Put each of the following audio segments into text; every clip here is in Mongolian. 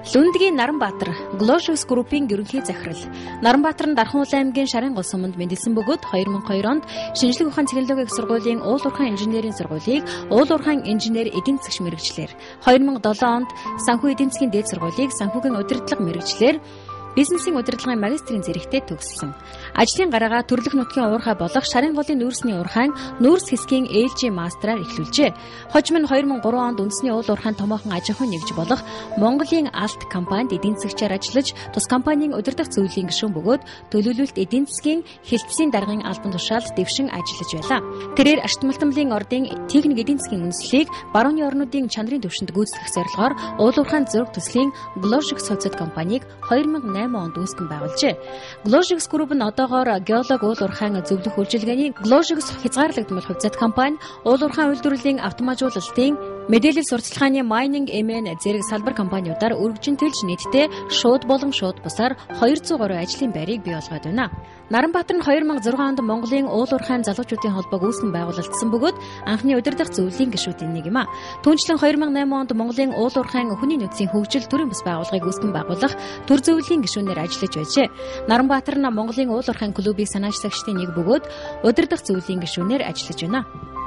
Лүндгийн Наранбаатар Glosix Group-ийн ерөнхий захирал. Наранбаатар нь Дархан улаан аймгийн Шарын гол суманд мэндэлсэн бөгөөд 2002 онд шинжлэх ухаан технологийн сургуулийн уул уурхайн инженерийн сургуулийг уул уурхайн инженер эдийн засагч мэргэжлэр, 2007 онд санхүү эдийн засгийн дээд сургуулийг санхүүгийн удирдлага мэргэжлэр бизнесийн удирдлагын магистрийн зэрэгтэй төгссөн. Ажлын гараагаа төрлөх нутгийн уурхай болох Шарын голын нүүрсний уурхайн нүүрс хэсгийн ээлжийн мастраар эхлүүлжээ. Хожим нь 2003 онд үндэсний уул уурхайн томоохон аж ахуйн нэгж болох Монголын Алт компанид эдийн засагчаар ажиллаж, тус компанийн удирдах зөвлөлийн гишүүн бөгөөд төлөвлөлт эдийн засгийн хэлтсийн даргын албан тушаалд дэвшин ажиллаж байлаа. Тэрээр Ашт Малтамлын ордын техник эдийн засгийн үндэслэлийг барууны орнуудын чанарын түвшинд гүйцэтгэх зорилгоор уул уурхайн зөрөг төслийн Glosix Солилцоод компанийг 2008 онд үүсгэн байгуулжээ. Glosix Group нь одоогоор геолог уул уурхайн зөвлөх үйлчилгээний Glosix хязгаарлагдмал хувьцаат компани, уул уурхайн үйлдвэрлэлийн автоматжуулалтын мэдээлэл сурталчилгааны Mining MN зэрэг салбар компаниудаар өргөжинтэлж нийтдээ шууд болон шууд бусаар 203 ажлын байрыг бий болгоод байна. Наранбаатар нь 2006 онд Монголын уул уурхайн залуучуудын холбоог үүсгэн байгуулагдсан бөгөөд анхны удирдах зөвлөлийн гишүүдийн нэг юм а. Түүнчлэн 2008 онд Монголын уул уурхайн хүний нөөцийн хөгжил төрийн бас байгууллагыг үүсгэн байгуулах төр зөвлөлийн гишүүнээр ажиллаж байжээ. Наранбаатар нь Монголын уул уурхайн клубыг санаачлагчдын нэг бөгөөд удирдах зөвлөлийн гишүүнээр ажиллаж байна.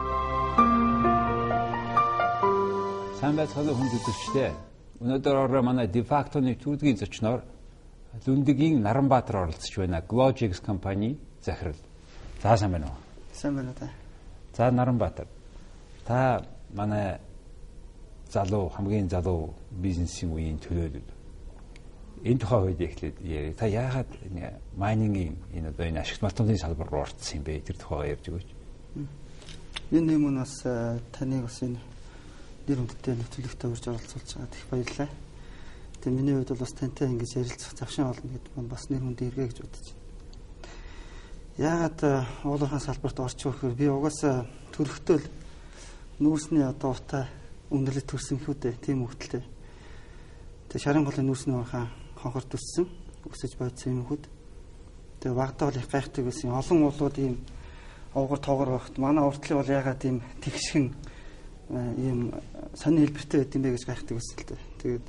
Сайн байцгаана хүн үзэгчдээ. Өнөөдөр манай дефактоны төрөлгийн зочноор Лүндгийн Наранбаатар оролцож байна. Glosix компани захирал. За сайн байна уу? Сайн байна та. За Наранбаатар. Та манай хамгийн залуу бизнесийн үеийн төлөөлөл. Энэ тухай үед эхлээд яа. Та яагаад майнингийн энэ Ашигт Малтамлын салбар руу орцсон юм бэ? Тэр тухайгаа ярьж өгөөч. Энэ юм нас таныг бас энэ нэр хүндтэй нөхцөлөгтөө урьж оролцуулж байгаад их баярлалаа. Тэгээ миний хувьд бол бас тантай ингэж ярилцах завшин олно гэдэг нь бас нэр хүндээ эргээ гэж бодож байна. Яагаад уул уурхайн салбарт орчих вэ гэхээр би угаасаа төрөлхтөө нүүрсний утаа үнэрлэж төрсөн хүү дээ. Тийм хөвгөлтэй. Тэгээ Шарын голын нүүрсний уурхайн хонхорт төссөн, өсөж бодсон юм хүүд. Тэгээ багтаа бол их гайхдаг байсан. Олон уулууд ийм овгор тоогор багт. Манай уртлыг бол яагаад ийм тэгшхэн ийм сонин хэлбэртэй байд юм бэ гэж гайхдаг байсан л дээ. Тэгээд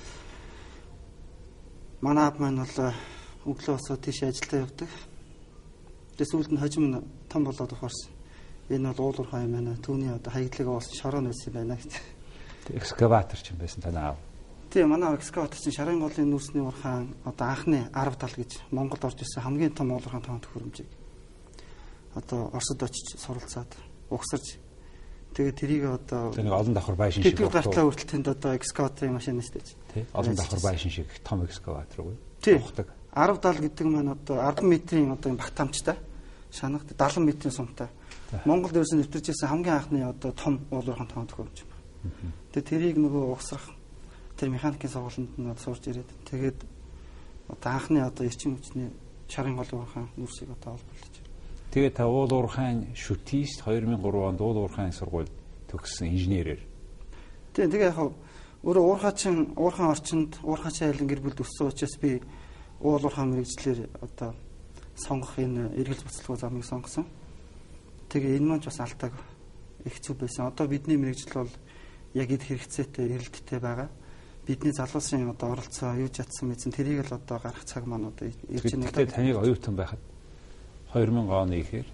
манай аав маань бол өглөө босоод тийш ажилдаа явдаг. Тэгээд сүүлд нь хожим нь том болоод ухаарсан. Энэ бол уул уурхай юм байна. Түүний одоо хаягдлага болсон шорон байсан юм байна гэж. Экскаватор ч юм байсан танаа аав. Тийм манай экскаватор чинь Шарын голын нүүрсний уурхайн одоо анхны 10 тал гэж Монголд орж ирсэн хамгийн том уул уурхайн тоон төхөөрөмжийг одоо Оросд очиж суралцаад угсарж тэгээд тэрийг одоо нэг олон давхар байшин шиг гартлаа хүртэл тэнд одоо экскаваторын машин нэстэй чи. Тий. Олон давхар байшин шиг том экскаватор уу? Ухдаг. 10 дал гэдэг маань одоо 10 метрийн одоо юм багтаамжтай шанагт 70 метрийн сумтай. Монголд ерөөсөн нэвтэрч ирсэн хамгийн анхны одоо том уул уурхайн тоон төхөөрөмж. Тэгээд тэрийг нөгөө угсрах тэр механикийн сургуульд нь сурж ирээд тэгээд одоо анхны одоо эрчим хүчний Шарын голын уурхайн нүүрсийг одоо олборлож. Тэгээд та уул уурхайн шүтист 2003 онд уул уурхайн сургууль төгссөн инженерээр. Тэгээ яг өөрөө уурхайн орчинд уурхайн айлын гэр бүлд өссөн учраас би уул уурхайн мэрэгчлэр одоо сонгох энэ эргэлз буцалгүй замыг сонгосон. Тэгээ энэ маань бас алдааг их зүг байсан. Одоо бидний мэрэгжил бол яг эд хэрэгцээтэй эрэлттэй байгаа. Бидний залуусын одоо оролцоо юу чадсан мэдсэн тэрийг л одоо гарах цаг маань одоо ирж байна. Тэгээд таныг оюутан байхад 2000 оны ихээр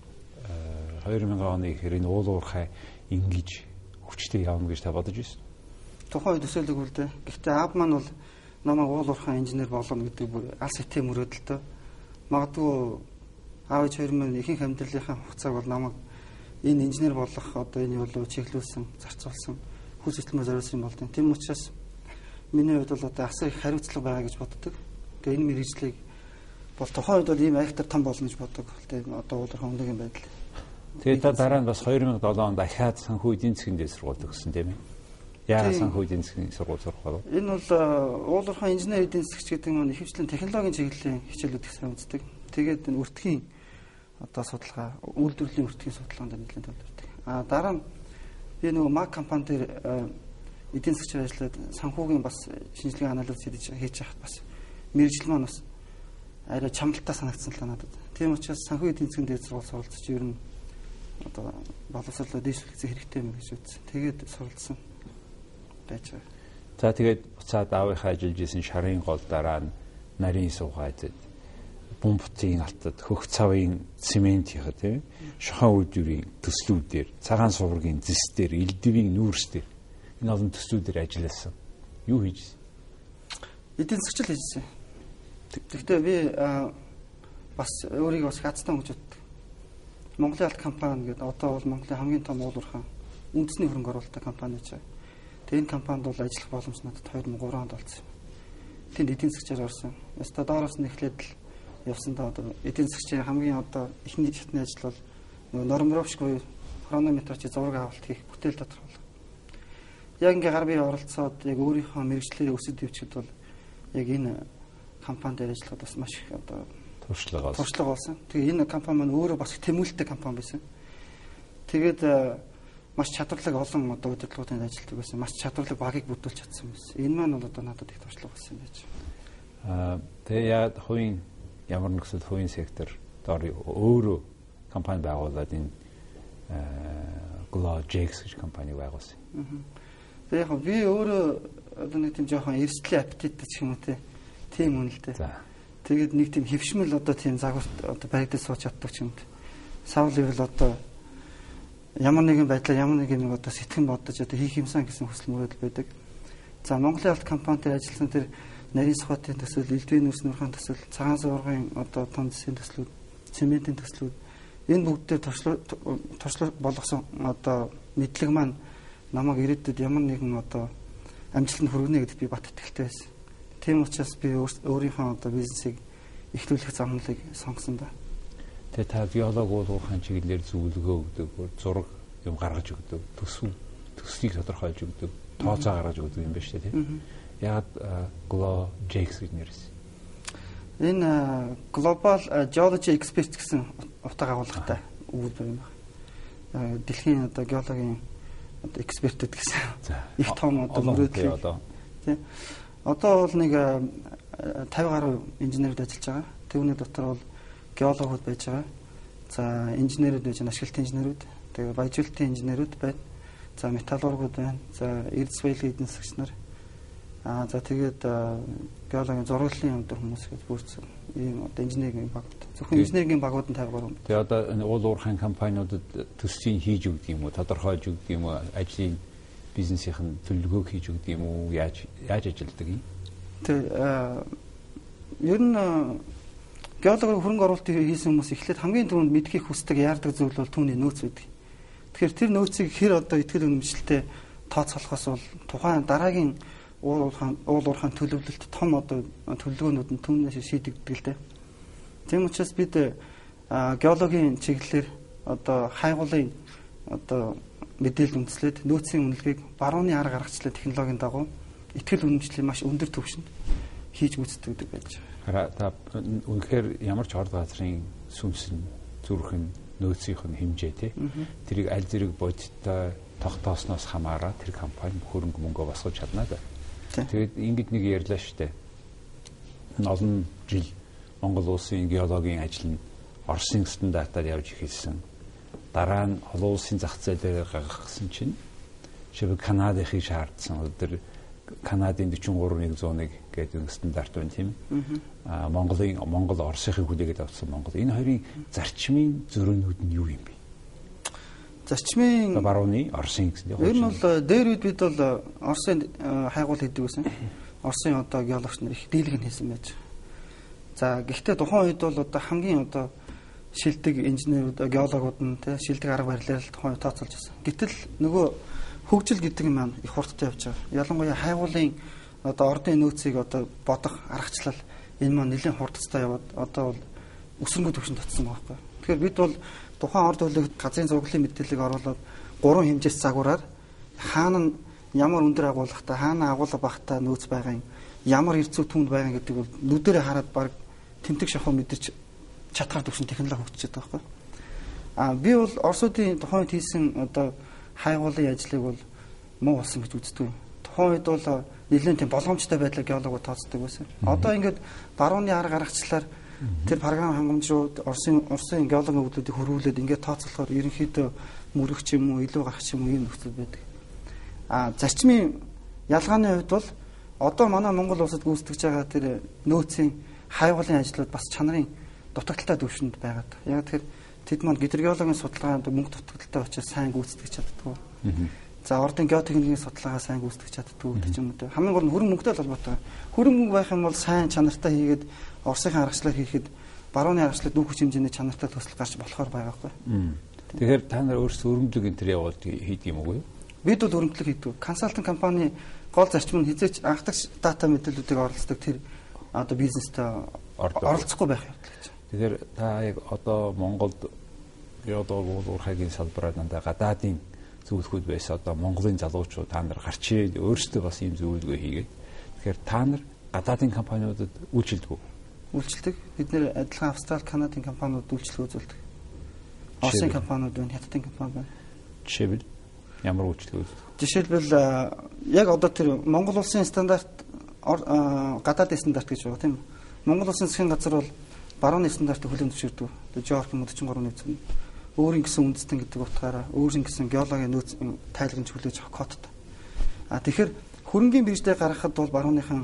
энэ уул уурхай ингэж хүчтэй явна гэж та бодож байсан. Тухайн үед төсөөлөг үлдээ. Гэхдээ аав маань бол намайг уул уурхай инженер болгоно гэдэг алс хэтэ мөрөөдөлтөө. Магадгүй аав ээж хоёр минь ихэнх амьдралынхаа хугацааг бол намайг энэ инженер болох одоо энэ юу чиглүүлсэн, зарцуулсан, хүс хөдөлмөр зориулсан болдیں۔ Тийм учраас миний хувьд бол одоо асар их хариуцлага байгаа гэж боддог. Тэгээ энэ мэргэжлийг бол тухайн үед бол ийм айхтар том болно гэж боддог. Тэгээ одоо уул уурхай өндөгийн байдал. Тэгээд та дараа нь бас 2007 онд дахиад санхүү эдийн засгийн дээд сургууль төгссөн тийм ээ. Яагаад санхүү эдийн засгийн сургууль сурах болов? Энэ бол уул уурхай инженер эдийн засгч гэдэг нь ихэвчлэн технологийн чиглэлийн хичээлүүд их сайн үздэг. Тэгээд энэ өртгийн одоо судалгаа, үйлдвэрлэлийн өртгийн судалгаанд нэлээд төвлөрдөг. Дараа нь би нөгөө Mac компани дээр эдийн засгчаар ажиллаад санхүүгийн бас шинжилгээ анализ хийж яхад бас мэргэжил маань бас арай чамлалтай санагдсан л надад. Тийм учраас санхүү эдийн засгийн дээд сургууль суралцж ер нь одоо боловсролоо дээшлэх хэрэгтэй юм гэж үзсэн. Тэгээд суралцсан байж байгаа. За тэгээд буцаад аавынхаа ажиллаж исэн шарын гол дараа нь нарийн суугаад бомбтын алтад хөх цавын цемент яха тийм шохон үйлдвэрийн төслүүдээр цагаан сувргийн зэсдэр элдвийн нүүрсдэр энэ олон төслүүдээр ажилласан. Юу хийж? Эдийн засгч л хийжсэн. Гэхдээ би бас өөрийгөө бас хацтай гэж боддог. Монголын алт компани гэдэг одоо бол Монголын хамгийн том уулуурхай үндэсний хөрөнгө оруулалттай компани гэж. Тэгээд энэ компанид бол ажиллах боломж надад 2003 онд болсон. Тэнд эдийн засгчаар орсон. Яста доороос нь эхлээд л явсандаа одоо эдийн засгчийн хамгийн одоо эхний шатны ажил бол нормировщик буюу хронометрч зураг авалт хийх бүтээл тодорхойлох. Яг ингээ гар бие оролцоод яг өөрийнхөө мэрэгчлэрээ өсөж дэвчгэд бол яг энэ компанид ажиллахад бас маш их одоо туршлага болсон. Тэгээ энэ компани маань өөрөө бас тэмүүлэлтэй компани байсан. Тэгээд маш чадварлаг олон одоо удирдлагуудад ажилладаг байсан. Маш чадварлаг багийг бүрдүүлж чадсан байсан. Энэ маань бол одоо надад их туршлага болсон юм байж. Тэгээ яг хувийн ямар нэгэн хувийн сектор доор өөрөө компани байгуулад энэ GloJax гэж компани байгуулсан. Тэгээ яг би өөрөө одоо нэг тийм жоохон эрсдлийн аппетиттэй ч юм уу тийм үнэ л дээ. Тэгээд нэг тийм хөвшмөл одоо тийм загварт одоо баригдаж сууж чаддаг ч юм. Савл ивэл одоо ямар нэгэн байдлаар ямар нэг юм одоо сэтгэн бодож одоо хийх юмсан гэсэн хүсэл мөрөөдөл байдаг. За Монголын алт компанид ажилласан тэр нарийн сухатын төсөл, элдвийн нүүрс нурхаан төсөл, цагаан суврагын одоо том зэсийн төслүүд, цементийн төслүүд энэ бүгдээр туршлага болгосон одоо мэдлэг маань намайг ирээдүйд ямар нэгэн одоо амжилтанд хүргэнэ гэдэгт би бат итгэлтэй байсан. Тийм учраас би өөрийнхөө одоо бизнесийг эхлүүлэх замналыг сонгосон да. Тэгээ та геолог уулуурхайн чиглэлээр зөвлөгөө өгдөг, зураг юм гаргаж өгдөг, төслийг тодорхойлж өгдөг, тооцоо гаргаж өгдөг юм байна шүү дээ, тийм. Яг GloJax гэж нэрсэн. Энэ Global Geology Experts гэсэн утга агуулгатай өгүүлбэр юм байна. Дэлхийн одоо геологийн одоо экспертүүд гэсэн их том одоо мөрөөдөл. Тийм. Одоо бол нэг 50 гаруй инженерүүд ажиллаж байгаа. Түүний дотор бол геологууд байж байгаа. За инженерүүд байж байгаа, ашиглалтын инженерүүд, тэгээ баяжуулалтын инженерүүд байна. За металлургууд байна. За эрдэс баялагын эдийн засагч нар. За тэгээд геологийн зураглалын өндөр хүмүүс гэж бүрдсэн. Ийм одоо инженерийн багууд. Зөвхөн инженерийн багууд нь 50 гаруй. Тэгээ одоо энэ уулуурхайн компаниудад төслийн хийж өгдөг юм уу, тодорхойлж өгдөг юм уу, ажлын бизнесийн төлөвлөгөөг хийж өгдөг юм уу, яаж ажилладаг юм? Тэг ер нь геологийн хөрөнгө оруулалт хийсэн хүмүүс эхлээд хамгийн түрүүнд мэдхийг хүсдэг яардаг зүйл бол түүний нөөц байдаг. Тэгэхээр тэр нөөцийг хэр одоо итгэл үнэмшилтэй тооцоолохоос бол тухайн дараагийн уулуурхайн төлөвлөлт том одоо төлөвлөгөөнүүд нь түүнээс шийдэгддэг л дээ. Тийм учраас бид геологийн чиглэлээр одоо хайгуулын одоо мэдээлэл үндэслээд нөөцийн үнэлгээг барууны арга гаргачлалын технологийн дагуу итгэл үнэмшлийн маш өндөр түвшинд хийж гүйцэтгэдэг байж байгаа. Та үнэхээр ямар ч орд газрын сүнс нь зүрх нь нөөцийнх нь хэмжээ тий. Тэрийг аль зэрэг бодиттой тогтоосноос хамаараа тэр компани хөрөнгө мөнгө босгож чадна да. Тэгээд ингэж нэг ярьлаа штэ. Олон жил Монгол улсын геологийн ажил нь Оросын стандартаар явж эхэлсэн. Дараа нь олон улсын зах зээлээр гаргасан чинь шивэ Канадахыг шаардсан. Тэр Канадын 43101 гэдэг стандарт байна тийм. Монгол Оросынхыг хүлээгээд авсан Монгол. Энэ хоёрын зарчмын зөрөөнүүд нь юу юм бэ? Зарчмын барууны Оросын гэсэн. Ер нь бол дээр үед бид бол Оросын хайгуул хийдэг байсан. Оросын одоо геологч нар их дийлэг хийсэн байж. За гэхдээ тухайн үед бол одоо хамгийн одоо шилдэг инженерүүд, геологууд нь тий шилдэг арга барилаар тухайн үед тооцоолж байсан. Гэтэл нөгөө хөгжил гэдэг юм маань их хурдтай явж байгаа. Ялангуяа хайгуулын одоо ордын нөөцийг одоо бодох аргачлал энэ маань нэлээд хурдтай яваад одоо бол өсрөнгөө төвшөнд татсан байгаа байхгүй. Тэгэхээр бид бол тухайн орд хөлөг газрын зураглалын мэдээллийг оруулаад 3 хэмжээс загвараар хаана нь ямар өндөр агуулгатай, хаана агуулга багтай нөөц байгаа юм, ямар эрцүү түнд байгаа гэдэг бол нүдэрээ хараад баг тэмдэг шахуу мэдэрч чадхаар төвшин технологи хөгжиж байгаа байхгүй. Би бол Оросуудын тухайн үед хийсэн одоо хайгуулын ажлыг бол муу болсон гэж үздэг. Тухайн үед бол нэлээд тийм болгоомжтой байдлаар геологууд тооцдог байсан. Одоо ингээд барууны арга гаргачлаар тэр програм хангамжууд Оросын геологийн хөдлөлтийг хөрвүүлээд ингээд тооцоолохоор ерөнхийдөө мөрөх ч юм уу илүү гарах ч юм уу ийм нөхцөл байдаг. Зарчмын Ялгааны хувьд бол одоо манай Монгол улсад гүйцэтгэж байгаа тэр нөөцийн хайвгалын ажлууд бас чанарын дутагдaltaй төвшөнд байгаад. Яг тэгэхээр тэд маань гидрогеологийн судалгаанд мөнгө дутагдaltaй учраас сайн гүйцэтгэж чаддгүй. За ордын геотехникийн судалгаагаа сайн гүйцэтгэж чаддгүй гэх юм уу. Хамгийн гол нь хөрөнгө мөнгөтэй холбоотой. Хөрөнгө мөнгө байх юм бол сайн чанартай хийгээд Оросынхаа аргачлалаар хийхэд барууны аргачлалд дүүх хэмжээний чанартай төсөл гарч болохоор байгаа байхгүй. Тэгэхээр та нар өөрсдөө өргөмжлөг энэ төр явуулдаг хийдэг юм уу? Бид бол өргөмжлөг хийдэг. Консалтинг компани гол зарчим нь хизээч анхдагч дата мэдээллүүдийг оролцдог тэр одоо бизнестэй оролцохгүй байх юм гэж. Тэгэхээр та яг одоо Монголд одоо уурхайгийн салбараар дандаа гадаадын зөвлөхүүд байсан одоо Монголын залуучууд та нар гарч ирээд өөрсдөө бас ийм зөвлөгөө хийгээд тэгэхээр та нар гадаадын компаниудад үйлчилдэг үү? Үйлчилдэг. Бид нэр адилхан Австрали, Канадын компаниуд үйлчлэг үзүүлдэг. Оросын компаниуд байна, Хятадын компани байна. Жишээлбэл ямар үйлчлэг үздэг? Жишээлбэл яг одоо тэр Монгол улсын стандарт гадаадын стандарт гэж байгаа тийм үү? Монгол улсын засгийн газар бол барууны стандартыг хүлээн зөвшөөрдөг. Жорк 43 нэгэн. Өөрийн гэсэн үндэстэн гэдэг утгаараа өөрийн гэсэн геологийн нөөц тайлгнж хүлээж авах кодтой. Тэгэхээр хөрөнгийн бирждээ гаргахад бол барууныхан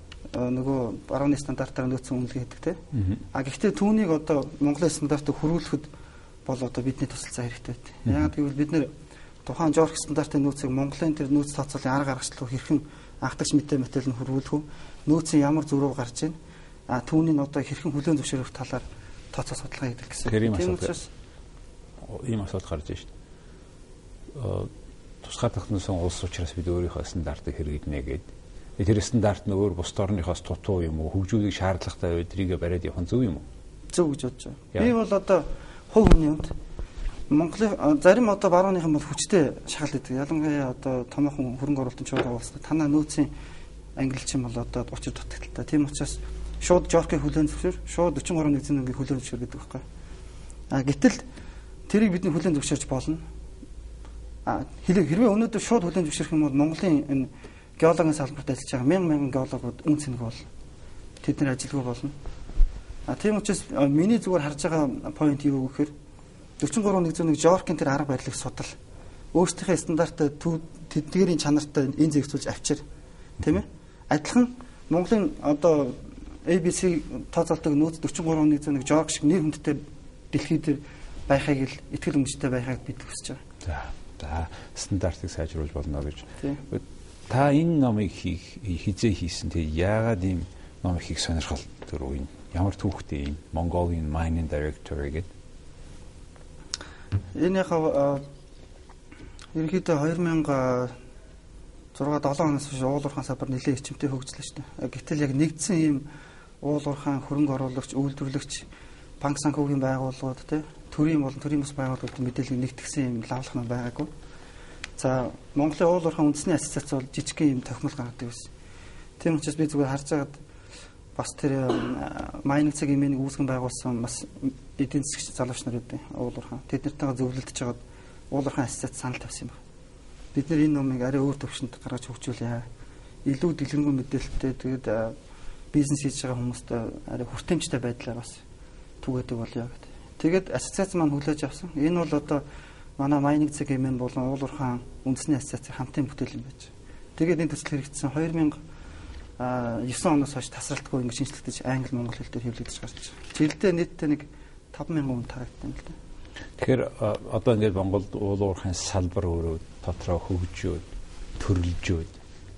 нөгөө барууны стандартаар нөөцийн үнэлгээ хийдэг тийм. Гэхдээ түүнийг одоо Монголын стандартыг хөрвүүлэхэд бол одоо бидний тусалцаа хэрэгтэй байдаг. Яг гэвэл бид нэр тухайн жорк стандартын нөөцийг Монголын тэр нөөц тооцоолын арга аргачлал хэрхэн анхдагч мэдээлэл нь хөрвүүлэх үү? Нөөцийн ямар зүрөв гарч ийн? Түүнийг одоо хэрхэн хүлээн зөвшөөрөх талаар тооцоо судалгаа хийдэг гэсэн. Тийм учраас ийм асуудал гарч байна шүү дээ. Тусгай технологийн улс учраас бид өөрийнхөө стандартыг хэрэгжинэ гэдэг. Тэр стандарт нь өөр бус орныхоос тутуу юм уу? Хөгжүүлэх шаардлагатай өдрийгөө бариад явах нь зөв юм уу? Зөв гэж бодож байна. Би бол одоо хувь хүний хувьд Монголын зарим одоо барууныхан бол хүчтэй шахалт гэдэг. Ялангуяа одоо томоохон хөрөнгө оруулалтын чуулга улсад танаа нөөцийн ангилчин бол одоо учир дутагдaltaй. Тийм учраас шууд жоркийг хүлээн зөвшөөр, шууд 43 нэгэн хүлээн зөвшөөр гэдэг байхгүй. Гэтэл тэрийг бидний хүлээн зөвшөөрч болно. Хэрвээ өнөөдөр шууд хүлээн зөвшөөрөх юм бол Монголын энэ геологийн салбарт ажиллаж байгаа мянган геологууд үн цэнэг бол тэд нар ажилгүй болно. Тийм учраас миний зүгээр харж байгаа point юу гэхээр 43.1 жоркийн тэр арга барилыг судал. Өөрсдийнхээ стандартад тэдгээрийн чанартай энэ зэрэгцүүлж авчир. Тийм ээ? Адилхан Монголын одоо ABC тооцоолтыг нөөц 43.1 жорк шиг нэр хүндтэй дэлхийд дээр байхыг л итгэл үнэмштэй байхыг бид хүсэж байгаа. За стандартыг сайжруулж болно гэж. Та энэ номыг хизээ хийсэн тэг яагаад ийм ном хийх сонирхол төр үе ямар түүхтэй юм Mongolian Mining Directory гэдэг. Энэ яг ерөнхийдөө 2006-7 оноос хойш уул уурхайн салбар нэлээд эрчимтэй хөгжлөө шүү дээ. Гэтэл яг нэгдсэн ийм уул уурхайн хөрөнгө оруулагч, үйлдвэрлэгч, банк санхүүгийн байгууллагууд төрийн болон төрийн бус байгууллагууд мэдээлэл нэгтгэсэн юм лавлах нь байгаагүй. За Монголын уул уурхайн үндэсний ассоциац бол жижигхэн юм тохимол гаргадаг байсан. Тийм учраас би зүгээр харж байгаад бас тэр майнинг цаг имэнийг үүсгэн байгуулсан бас эдийн засгч залууч нар үүдээ уул уурхайн тэд нартайгаа зөвлөлдөж жагаад уул уурхайн ассоциац санал тавьсан юм байна. Бид нэр энэ номыг арай өөр төвшөнд гаргаж хөгжүүлье. Илүү дэлгэрэнгүй мэдээлэлтэй тэгээд бизнес хийж байгаа хүмүүст арай хүртээмжтэй байдлаар бас түгээдэг болёо гэдэг. Тэгээд ассоциац маань хүлээж авсан. Энэ бол одоо манай майнинг цаг имэн болон уул уурхайн үндэсний ассоциацийн хамтын бүтээл юм байж. Тэгээд энэ төсөл хэрэгжсэн 2009 оноос хойш тасралтгүй ингэ шинжлэгдэж англи монгол хэл дээр хэвлэгдэж гарч байна. Жилдээ нийтдээ нэг 5,000 хүн тарагдсан юм л да. Тэгэхээр одоо ингээд Монголд уул уурхайн салбар өөрөө дотроо хөгжөөд, төрөлжөөд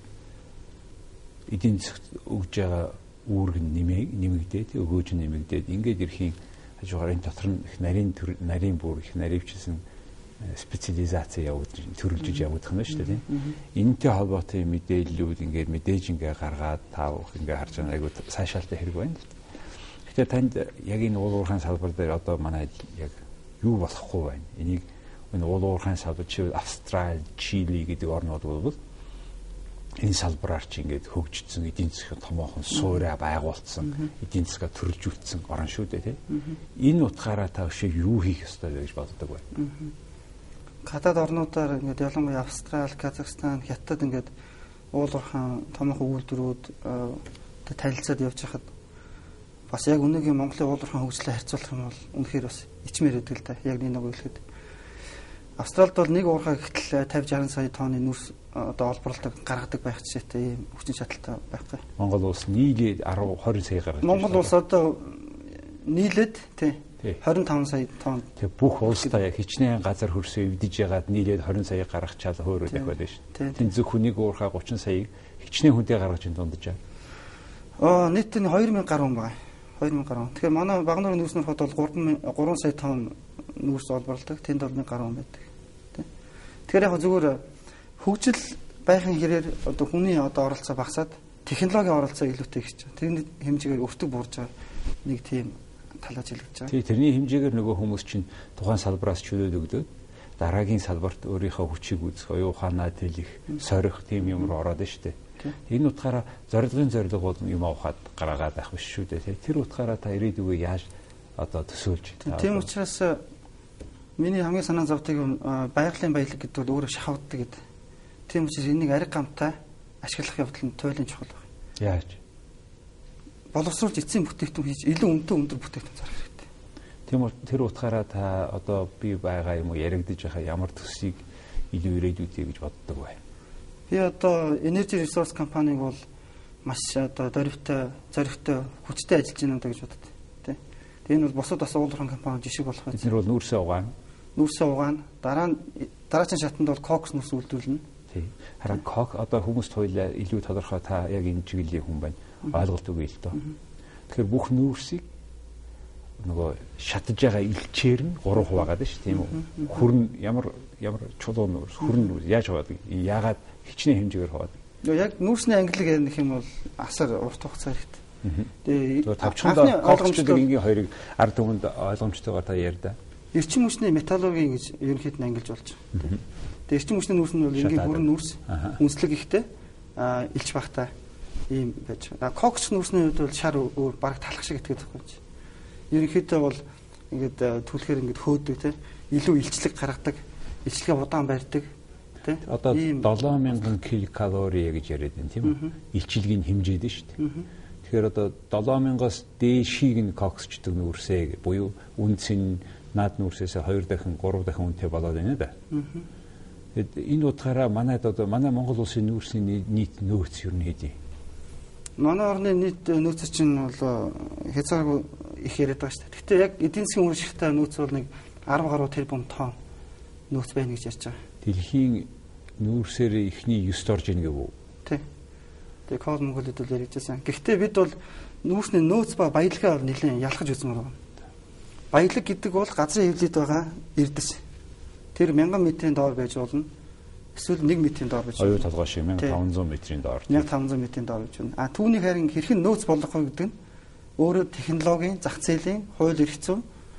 эдийн засгт өгж байгаа үүрэг нэмэгдээд, өгөөж нэмэгдээд ингээд ирэхийн хажуугаар энэ дотор нь их нарийн бүр их наривчсан специализац явагдаж төрөлжиж явагдах нь шүү дээ тийм. Энэтэй холбоотой мэдээллүүд ингээд мэдээж ингээ гаргаад таавах ингээ харж байгаа айгуу сайшаалтай хэрэг байна л. Гэхдээ танд яг энэ уул уурхайн салбар дээр одоо манай яг юу болохгүй байна. Энийг энэ уул уурхайн салбар чи Австрали, Чили гэдэг орнууд бол энэ салбараар чи ингээд хөгжсөн эдийн засгийн томоохон суурь байгуулсан, эдийн засгаа төрөлжүүлсэн орн шүү дээ тийм. Энэ утгаараа та өшөө юу хийх ёстой вэ гэж боддог байна. Гадаад орнуудаар ингээд ялангуяа Австрали, Казахстан, Хятад ингээд уул уурхайн томоохон үйлдвэрүүд танилцаад явж хахад бас яг өнөөгийн Монголын уул уурхайн хөгжлөө харьцуулах юм бол үнэхээр бас ичмээр өгдөг л да. Яг нэг үг хэлэхэд Австралид бол нэг уурхай гэтэл 50-60 сая тонны нүрс одоо олборлолтог гаргадаг байх жишээтэй ийм хүчин шаталтай байхгүй. Монгол улс нийлээд 10-20 сая гаргаж байна. Монгол улс одоо нийлээд тий 25 сая тонн. Тэг бүх улстай хичнээн газар хөрсөө эвдэж ягаад нийлээд 20 сая гаргачаал хөөрөө дахиад байна шүү. Тэн зөв хүнийг уурхай 30 саяыг хичнээн хүнтэй гаргаж ин дундаж байна. Нийт нь 2000 гаруй хүн байна. 2000 гаруй. Тэгэхээр манай Багнуурын нүүрс нурхад бол 3 сая тонн нүүрс олборлдог. Тэнд бол 1000 гаруй хүн байдаг. Тэгэхээр яг зүгээр хөгжил байхын хэрээр одоо хүний одоо оролцоо багасаад технологийн оролцоо илүүтэй гэж байна. Тэрний хэмжээгээр өртөг буурж байгаа нэг тийм талаас илэрч байгаа. Тэрний хэмжээгээр нөгөө хүмүүс чинь тухайн салбараас чөлөөд өгдөөд дараагийн салбарт өөрийнхөө хүчийг үзэх, оюу ухаанаа тэлэх, сорих тийм юм руу ороод байна шүү дээ. Энэ утгаараа зорилгын зорилго бол юм авахад гараагаад байх биш шүү дээ. Тэр утгаараа та ирээдүгөө яаж одоо төсөөлж. Тийм учраас миний хамгийн санаа зовтыг байгалийн баялаг гэдэг бол өөрөө шахавддаг гэдэг. Тийм учраас энийг ариг гамтай ашиглах явдал нь туйлын чухал байна. Яаж? Боловсруулж эцсийн бүтээгдэхүүн хийж илүү өндөр бүтээгдэхүүн зарах хэрэгтэй. Тийм бол тэр утгаараа та одоо би байгаа юм уу яригдж байгаа ямар төсвийг илүү ирээдүйдээ гэж боддог бай. Би одоо Energy Resource компаниг бол маш одоо зоригтой хүчтэй ажиллаж байна гэж боддог. Тэ. Тэгээ энэ бол бусад бас уулуурхан компани жишг болох байх. Бид нар бол нүүрсээ угаана. Нүүрсээ угаана. Дараагийн шатанд бол кокс нүрс үйлдвэрлэнэ. Тий. Харин кок одоо хүмүүст хоёлаа илүү тодорхой та яг энэ чиглэлийн хүн байна. Ойлголт өгье л доо. Тэгэхээр бүх нүүрсийг нөгөө шатаж байгаа илчээр нь 3% байгаа даа шүү тийм үү? Хүрн ямар чулуу нүүрс, хүрн нүүрс яаж хуваадаг? Яагаад хичнээн хэмжээгээр хуваадаг? Яг нүүрсний ангиллаг ярих юм бол асар урт хугацаа хэрэгтэй. Тэгээ тавчхандаа ойлгомжтой энгийн хоёрыг ард түмэнд ойлгомжтойгоор та ярьда. Эрчим хүчний металлургийн гэж ерөнхийд нь ангилж болж байна. Тэгээ эрчим хүчний нүүрс нь бол энгийн хүрн нүүрс, үнслэг ихтэй илч багтай ийм байж. Кокс нүүрсний хувьд бол шар өөр бараг талах шиг итгэдэг байхгүй. Ерөнхийдөө бол ингээд түлхээр ингээд хөөдөг тийм илүү илчлэг гаргадаг, илчлэгээ удаан барьдаг тийм. Одоо 7000 ккал гэж яриад байна тийм үү? Илчилгийн хэмжээд нь шүү дээ. Тэгэхээр одоо 7000-аас дээшийг нь коксчдаг нүүрсээ буюу үнц нь наад нүүрсээс 2 дахин 3 дахин үнэтэй болоод байна да. Тэгэд энэ утгаараа манай Монгол улсын нүүрсний нийт нөөц юу нэгэдэг? Манай орны нийт нөөц чинь бол хязгааргүй их яриад байгаа шүү дээ. Гэхдээ яг эдийн засгийн үр ашигтай нөөц бол нэг 10 гаруй тэрбум тонн нөөц байна гэж ярьж байгаа. Дэлхийн нүүрсээр ихний 9-д орж ийн гэв үү? Тий. Тэгээ Кол Монголд бол ярьжсэн. Гэхдээ бид бол нүүрсний нөөц ба баялагаа бол нэлээд ялгаж үзмээр байна. Баялаг гэдэг бол газрын хэвлэлд байгаа эрдэс. Тэр 1000 метрийн доор байж болно. Эсвэл 1 метрийн доор байж. Оюу толгой шиг 1500 метрийн доор. 1500 метрийн доор байж байна. Түүний харин хэрхэн нөөц болгох вэ гэдэг нь өөрөө технологийн, зах зээлийн, хууль эрх зүйн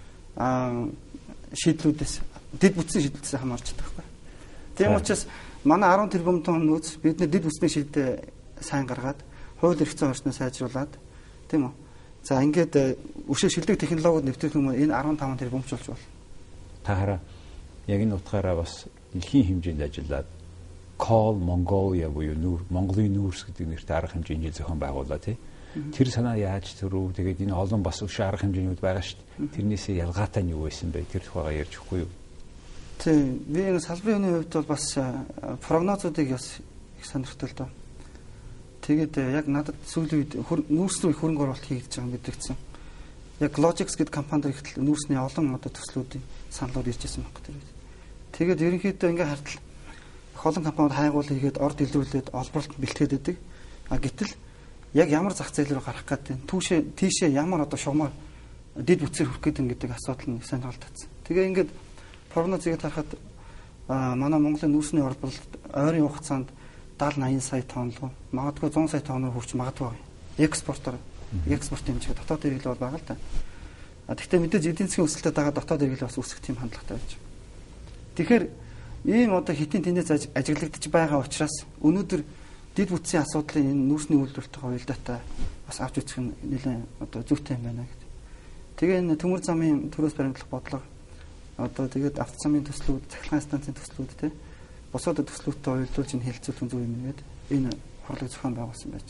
шийдлүүдээс дэд бүтцийн шийдлээс хамаарч байгаа байхгүй. Тийм учраас манай 10 тэрбум тонн нөөц бид нар дэд бүтцийн шийдэлд сайн гаргаад хууль эрх зүйн орчныг сайжруулад тийм үү. За ингээд өшөө шилдэг технологиуд нэвтрэх юм энэ 15 тэрбумч болж байна. Та хараа яг энэ утгаараа бас дэлхийн хэмжээнд ажиллаад Call Mongolia буюу Монголын нүүрс гэдэг нэртэй арга хэмжээний зохион байгууллаа тий. Тэр санаа яаж төрөв? Тэгээд энэ олон бас өшөө арга хэмжээнүүд байгаа шүү дээ. Тэрнээсээ ялгаатай нь юу байсан бэ? Тэр тухайгаа ярьж өгөхгүй юу? Тийм. Би энэ салбарын хувьд бол бас прогнозуудыг бас их сонирхтой л доо. Тэгээд яг надад сүүлийн үед нүүрс рүү хөрөнгө оруулалт хийгдэж байгаа мэдэгдсэн. Яг Logix гэдэг компанид ихтэл нүүрсний олон одоо төслүүдийн саналууд иржсэн байна гэх юм. Тэгээд ерөнхийдөө ингээ хартал олон компаниуд хайгуул хийгээд орд илрүүлээд олборлолт бэлтгээд байдаг. Гэтэл яг ямар зах зээл рүү гарах гэдэг тийшээ ямар одоо шугамар дэд бүтцээр хүрэх гэдэг асуудал нь сонирхол татсан. Тэгээ ингээд прогнозыг харахад манай Монголын нүүрсний олборлолт ойрын хугацаанд 70-80 сая тонн руу магадгүй 100 сая тонн руу хүрч магадгүй. Экспорт хэмжээ дотоод хэрэглээ бол бага л та. Гэхдээ мэдээж эдийн засгийн өсөлтөд байгаа дотоод хэрэглээ бас өсөх тийм хандлагатай байж. Тэгэхээр ийм одоо хэтийн тенденц ажиглагдчих байгаа учраас өнөөдөр дэд бүтцийн асуудлын энэ нүүрсний үйлдвэрлэлтэй хувьдаатай бас авч үзэх нь нэлээд одоо зүйтэй юм байна гэдэг. Тэгээ энэ төмөр замын төрөөс баримтлах бодлого одоо тэгээд автозамын төслүүд, цахилгаан станцын төслүүд те босоод төслүүдтэй уялдуулж энэ хэлэлцүүлэх нь зөв юм нэгэд энэ хурлыг зохион байгуулсан байж.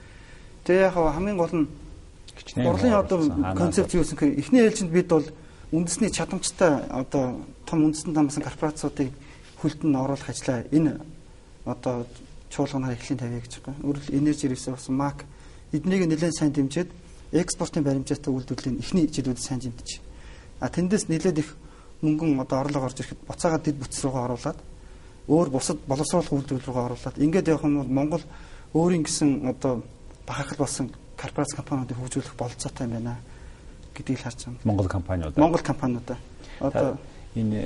Тэгээ яг хамгийн гол нь урлын одоо концепц юусэн гэхээр эхний ээлжинд бид бол үндэсний чадамжтай одоо том үндэстэн намсан корпорацуудыг хөлтөнд оруулах ажлаа энэ одоо чуулганаар эхлэн тавья гэж байгаа. Өөрөлд энержи ресурс МАК эднийг нэлээд сайн дэмжиж экспортын баримжаатай үйлдвэрлэлийн эхний жилүүдэд сайн дэмжиж. Тэндээс нэлээд их мөнгөн одоо орлого орж ирэхэд буцаагаад дэд бүтц рүүгээ оруулаад өөр бусад боловсруулах үйлдвэрлэл рүүгээ оруулаад ингээд явах нь бол Монгол өөрийн гэсэн одоо бахархал болсон корпорац компаниудыг хөгжүүлэх болцоотой юм байна гэдгийг харж байгаа. Монгол компаниудаа одоо энэ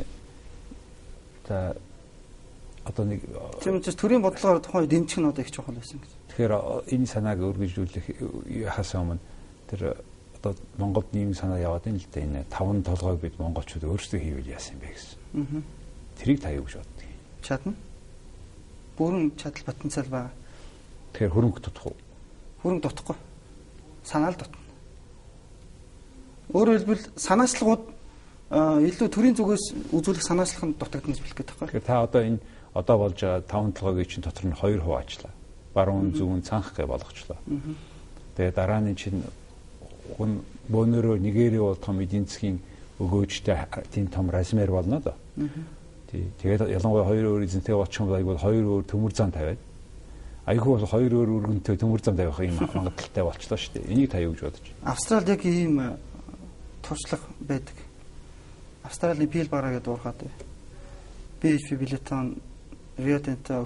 одоо нэг тийм ч төрийн бодлогоор тухайн дэмжих нь одоо их чухал байсан гэж. Тэгэхээр энэ санааг өргөжлүүлэх хасаа өмнө тэр одоо Монголд ийм санаа яваад байна л да энэ 5 толгойг бид монголчууд өөрсдөө хийвэл яасан бэ гэсэн. Тэрийг та юу гэж боддог юм? Чадна. Бүрэн чадал потенциал байгаа. Тэгэхээр хөрөнгө дутах уу? Хөрөнгө дутахгүй. Санаал дутна. Өөрөөр хэлбэл санаачлалууд илүү төрийн зүгээс үзүүлэх санаачлах нь дутагдана гэж хэлэх гээд байна. Тэгэхээр та одоо энэ одоо болж байгаа 5 толгойн чинь дотор нь 2 хуваачлаа. Баруун зүүн цанх гэ болгочлоо. Тэгээ дараа нь чинь бөөнөрөө нэгээрээ бол том эдийн засгийн өгөөжтэй тийм том размер болно да. Тэгээд ялангуяа 2 өөр эзэнтэй очих юм бол 2 өөр төмөр зам тавиад айгүй бол 2 өөр өргөнтэй төмөр зам тавих юм магадaltaй болчлоо шүү дээ. Энийг та юу гэж бодож байна? Австралид яг ийм туршлага байдаг. Австралийн пил бараа гэдэг уурхаад бай. BHP Billiton Rio Tinto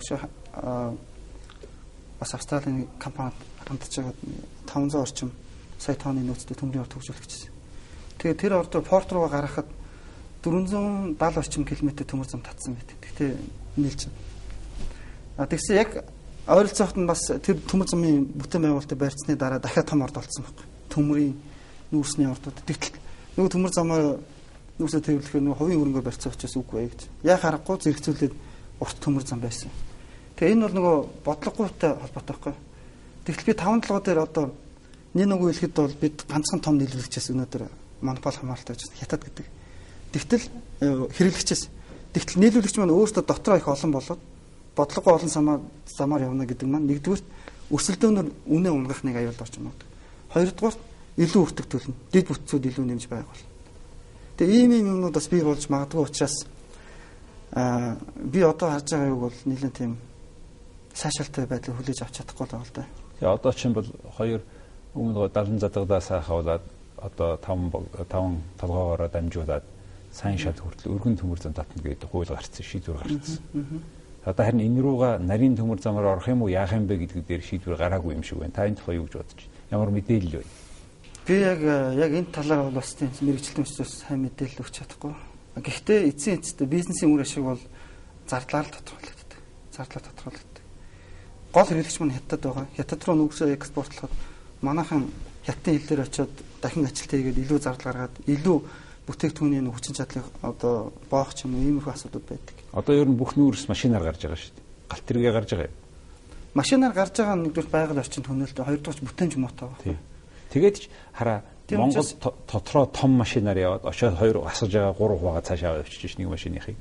бас Австралийн компанид хамтж байгаа 500 орчим сая тонны нөөцтэй төмрийн орд хөгжүүлэгчсэн. Тэгээд тэр ордоор порт руу гаргахад 470 орчим километр төмөр зам татсан байдаг. Гэхдээ нийлж байна. Тэгсэн яг ойролцоохот нь бас тэр төмөр замын бүтээн байгуулалтыг барьцсны дараа дахиад том орд болсон байна. Төмрийн нүүрсний ордууд. Тэгтэл нөгөө төмөр замаа нүүрсээ тэрвэрлэхээр нөгөө хувийн хөрөнгөөр барьцсан учраас үгүй гэж. Яг харахгүй зэрэгцүүлээд урт төмөр зам байсан. Тэгээ энэ бол нөгөө бодлогогүйтэй холбоотой байхгүй. Тэгтэл би 5 толгой дээр одоо нэг хэлэхэд бол бид ганцхан том нийлүүлэгчээс өнөөдөр монопол хамгаалалтай гэж хятад гэдэг. Тэгтэл хэрэглэгчээс. Тэгтэл нийлүүлэгч маань өөртөө дотроо их олон болоод бодлогоо олон замаар явна гэдэг маань нэгдүгээр өрсөлдөөнөр үнэ унгахныг аюулд орж магадгүй. Хоёрдугаар илүү өртөг төлнө. Дэд бүтцүүд илүү нэмж байгуул. Тэгээ ийм юмнууд бас бий болж магадгүй учраас би одоо харж байгаа юуг бол нэлээд тийм сайшаалтай байдлыг хүлээж авч чадахгүй л байгаа л да. Тэгээ одоо чинь бол 2 өмнө 70 задагдаас хавуулаад одоо 5 толгоогоор дамжуулаад сайн шат хүртэл өргөн төмөр зам татна гэдэг хууль гарцсан, шийдвэр гарцсан. Одоо харин энэ руугаа нарийн төмөр замаар орох юм уу яах юм бэ гэдэг дээр шийдвэр гараагүй юм шиг байна. Та энэ тухай юу гэж бодож байна? Ямар мэдээлэл вэ? Би яг энэ талаар бол бас тийм мэрэгчлэн учраас сайн мэдээлэл өгч чадахгүй. Гэхдээ эцсийн эцэст бизнесийн үр ашиг бол зардлаар тодорхойлогддог. Зардлаар тодорхойлогддог. Гол хэрэглэгч маань хятад байгаа. Хятад руу нүгсээ экспортлоход манайхан хятадын хил дээр очиод дахин ажилт хийгээд илүү зардал гаргаад илүү бүтээгдэхүүний хүчин чадлыг одоо боох ч юм уу иймэрхүү асуудал байдаг. Одоо ер нь бүх нүүрс машинаар гарч байгаа шүү дээ. Галт тэргээ гарч байгаа юм. Машинаар гарч байгаа нь нэгдүгээр байгаль орчинд хөнөөлтөй, хоёрдугаар бүтээмж муутай байна. Тэгээд ч хараа Монгол дотроо том машинаар яваад очиод 2 асаж байгаа 3 хуваагаа цаашаа авчиж нэг машиныхыг.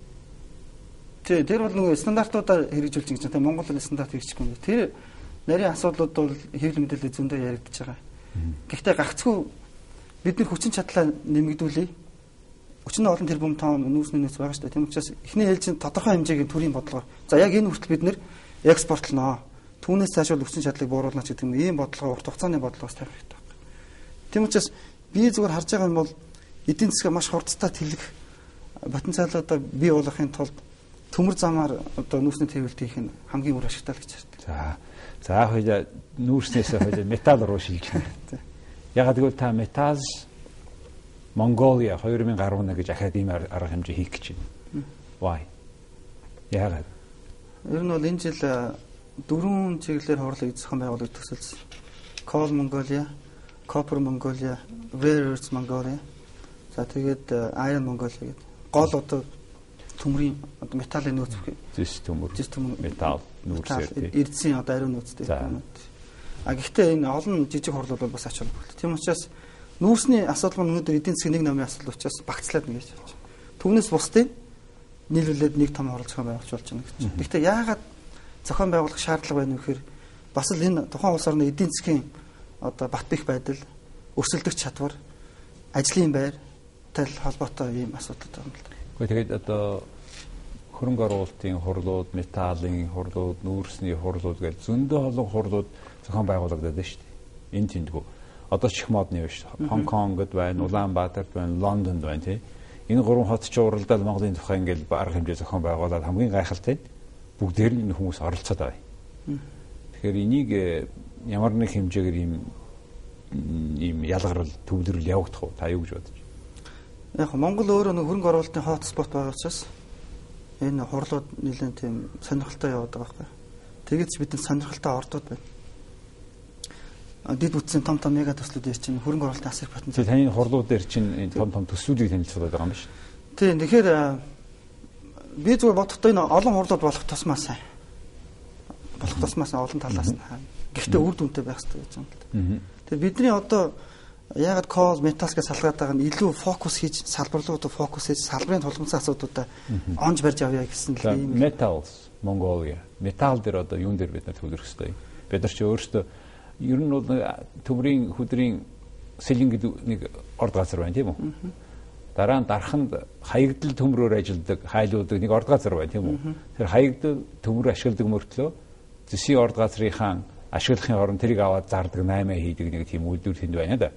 Тэр бол нөгөө стандартуудаар хэрэгжүүлж байгаа юм. Монгол улс стандарт хэрэгжих юм. Тэр нарийн асуудлууд бол хэвлэл мэдээлэл зөндөө яригдж байгаа. Гэхдээ гагцгүй бидний хүчин чадлаа нэмэгдүүлээ. Өчнө олон тэрбум тонн нүүрсний нөөц байгаа шүү дээ. Тийм учраас эхний ээлжийн тодорхой хэмжээгийн төрийн бодлогоор за яг энэ хүртэл бид нэр экспортлноо. Түүнээс цааш бол хүчин чадлыг бууруулна ч гэдэг юм. Ийм бодлогоо урт хугацааны бодлогоос тавих хэрэгтэй байна. Тийм учраас би зүгээр харж байгаа юм бол эдийн засгаа маш хурдтай тэлэх потенциалуудаа бий болгохын тулд төмөр замаар одоо нүүрсний тээвэрлт хийх нь хамгийн үр ашигтай л гэж хардаг. За хоёул нүүрснээсээ хоёул металл руу шилжинэ. Ягаад гэвэл та металл Монголиа 2011 гэж ахаад ийм арга хэмжээ хийх гэж байна. Why? Яагаад? Ер нь бол энэ жил 4 чиглэлээр хорлог зохион байгуулалт төсөлсөн. Coal Mongolia, Copper Mongolia, Rare Earths Mongolia. За тэгээд Iron Mongolia гэдэг. Гол одоо төмрийн одоо металлын нөөц зис төмөр металл нүүрсээр эрдсийн одоо ариун нөөцтэй. Гэхдээ энэ олон жижиг хорлол бол бас ач холбогдолтой. Тийм учраас нүүрсний асуудал нь өнөөдөр эдийн засгийн нэг намын асуудал учраас багцлаад нэг гэж байна. Түүнээс бусдын нийлүүлээд нэг том хорлол зохион байгуулж болж байна гэж. Гэхдээ яагаад зохион байгуулах шаардлага байна вэ гэхээр бас л энэ тухайн улс орны эдийн засгийн одоо бат бэх байдал, өрсөлдөх чадвар, ажлын байр, холбоотой ийм асуудал байгаа юм л да. Тэгээд одоо хөрөнгө оруулалтын хурлууд, металлын хурлууд, нүүрсний хурлууд гэж зөндөө олон хурлууд зохион байгуулагдаад байна шүү дээ. Энэ тэндгүү. Одоо ч их модны биш. Хонконгод байна, Улаанбаатарт байна, Лондонд байна тий. Энэ гурван хот ч уралдаад Монголын тухай ингээл арга хэмжээ зохион байгуулаад хамгийн гайхалтай нь бүгдээр нь хүмүүс оролцоод байгаа. Тэгэхээр энийг ямар нэг хэмжээгээр ийм ялгарл төвлөрөл явагдах уу? Та юу гэж бодож? Яг Монгол өөрөө нэг хөрөнгө оруулалтын хотспот байгаа учраас энэ хурлууд нэлээд тийм сонирхолтой яваад байгаа байхгүй. Тэгээд ч бидний сонирхолтой ордууд байна. Дэд бүтцийн том мега төслүүд дээр чинь хөрөнгө оруулалтын асар потенциал. Таны хурлууд дээр чинь том төслүүдийг танилцуулаад байгаа юм биш? Тийм. Тэгэхээр би зүгээр бодохдоо энэ олон хурлууд болох тусмаа сайн. Олон талаас нь. Гэхдээ үр дүнтэй байх хэрэгтэй гэж байна л да. Тэгээд бидний одоо ягаад cause metals гэж салгаад байгаа нь илүү фокус хийж салбарлуудад фокус хийж салбарын тулгымцсан асуудлуудаа онж барьж авъя гэсэн л юм. Metals Mongolia. Металл дээр одоо юун дээр бид нар төвлөрөх хэрэгтэй. Бид нар чи өөрсдөө ер нь бол төмрийн хөдрийн сэлэн гэдэг нэг орд газар байна тийм үү? Дараа нь дарханд хаягдл төмрөөр ажилладаг хайлуулдаг нэг орд газар байна тийм үү? Тэр хаягдл төмөр ашигладаг мөртлөө зэсийн орд газрынхаа ашиглахын оронд тэрийг аваад зардаг 8 хийдэг нэг тийм үйлдвэр тэнд байна да.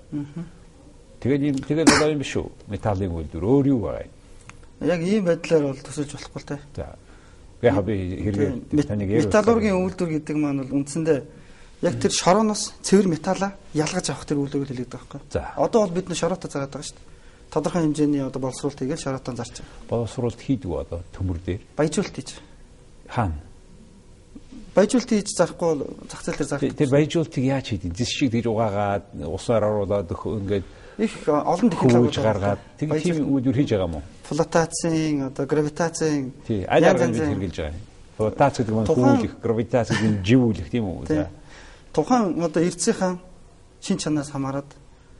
Тэгээд одоо юм биш үү? Металлын үйлдвэр өөр юу байгаа юм? Яг ийм байдлаар бол төсөлж болохгүй л те. За. Яг би хэрэгээ таныг ярьсан. Металлургийн үйлдвэр гэдэг маань бол үндсэндээ яг тэр шорооноос цэвэр металла ялгаж авах тэр үйлдвэрийг хэлээд байгаа байхгүй. Одоо бол бид нэ шороотоо зараад байгаа шүү дээ. Тодорхой хэмжээний одоо боловсруулалт хийгээл шороотоо зарч байгаа. Боловсруулалт хийдэг одоо төмөр дээр. Баяжуулалт хийж. Хаана? Баяжуулалт хийж зарахгүй бол зах зээл дээр зарах. Тэр баяжуулалтыг яаж хийдэг? Зис шиг тэгж угаагаад усаар оруулаад ингээд их олон технологи гаргаад тийм үйлдвэр хийж байгаа юм уу? Флотацийн одоо гравитацийн тий аль бид хэрэгжилж байгаа. Флотац гэдэг нь хөвлөх, гравитац гэдэг нь живүүлэх тийм үү? Тухайн одоо эрдсийнхэн шин чанаас хамаарат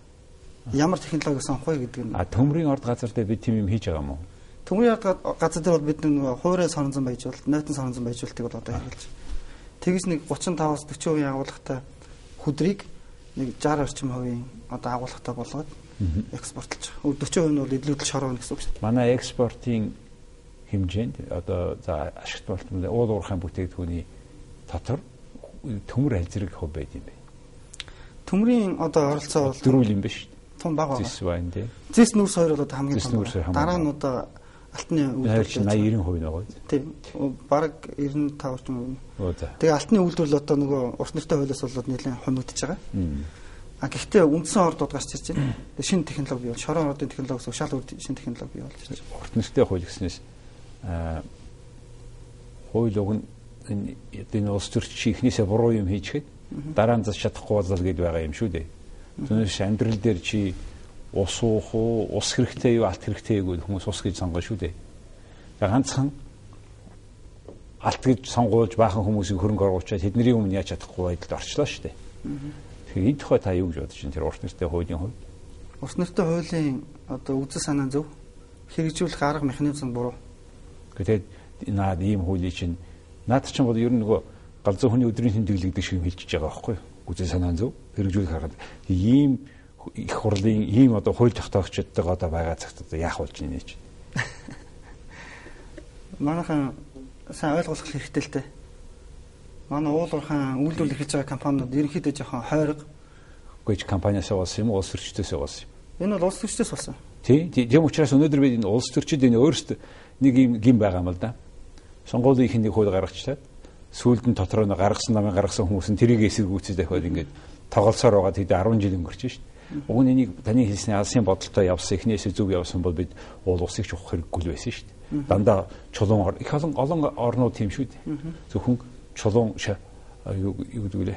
ямар технологи сонгох вэ гэдэг нь. Төмрийн орд газар дээр бид тийм юм хийж байгаа юм уу? Төмрийн орд газар дээр бол бид нэг хуурай соронзон баяжуулалт, нойтон соронзон баяжуулалтыг бол одоо хэрэгжилж. Тэгээс нэг 35-аас 40% агуулгатай хөдрийг нэг 60 орчим хувийн одоо агуулгатай болгоод экспортлж байгаа. 40% нь бол илүүдэл шороо гэсэн үг шүү дээ. Манай экспортын хэмжээнд одоо за ашигт болтмол уул уурхайн бүтээгдэхүүний дотор төмөр аль зэрэг хувь байд юм бэ? Төмрийн одоо оролцоо бол дөрвөл юм биш. Том бага. Зис байна тий. Зис нүүрс хоёр бол одоо хамгийн том. Дараа нь одоо алтны үйлдвэрлэл 80-90% байгаа. Тийм. Бараг 95 орчим хувь. Тэгээ алтны үйлдвэрлэл одоо нөгөө урт нэртэй хуулиас болоод нэлээд хумигдж байгаа. Гэхдээ үндсэн ордууд гарч ирж байна. Тэгээ шинэ технологи бий бол шорон ордын технологиос ушаал шинэ технологи бий болж байна. Урт нэртэй хууль гэснээс хууль уг нь энэ улс төрч ихнээсээ буруу юм хийчихэд дараа нь зас чадахгүй болол гээд байгаа юм шүү дээ. Түүнээс амьдрал дээр чи ус уух уу, ус хэрэгтэй юу, алт хэрэгтэй юу гэж хүмүүс ус гэж сонгоо шүү дээ. Тэгээ ганцхан алт гэж сонгуулж баахан хүмүүсийг хөрөнгө оруулчаад тэдний өмнө яаж чадахгүй байдалд орчлоо шүү дээ. Тэгэхээр энэ тухай та юу гэж бодож байна? Тэр урт нэртэй хуулийн хувьд. Урт нэртэй хуулийн одоо үзэл санаа зөв хэрэгжүүлэх арга механизм буруу. Тэгээд наад ийм хуулийн чинь наад чинь бол ер нь нөгөө галзуу хүний өдрийн тэмдэглэгдэх шиг хэлчихэж байгаа байхгүй юу? Үзэл санаа зөв хэрэгжүүлэх арга. Ийм их хурлын ийм одоо хууль тогтоогчдод одоо байгаа цагт одоо яах болж байна нэ чи. Манайхан сайн ойлгох хэрэгтэй л дээ. Манай уулуурхан үйлдвэрлэл хийж байгаа компаниуд ерөнхийдөө жоохон хойрог. Гүйж компаниас болсон юм уу, улс төрчдөөс болсон юм. Энэ бол улс төрчдөөс болсон. Тийм учраас өнөөдөр бид энэ улс төрчид энэ өөрсдөө нэг юм гин байгаа юм л да. Сонгуулийн их нэг хууль гаргачлаа. Сүүлд нь дотроо гаргасан намын гаргасан хүмүүс нь тэрийг эсэргүүцэж дахиад ингээд тоглолцоор байгаа тэгээд 10 жил өнгөрч шít. Уг нь энийг таны хэлсний алсын бодолтой явсан эхнээсээ зөв явсан бол бид уул усыг ч ухах хэрэггүй л байсан шít. Дандаа чулуун их олон орнууд тийм шүү дээ. Зөвхөн чулуун юу гэдэг вэ?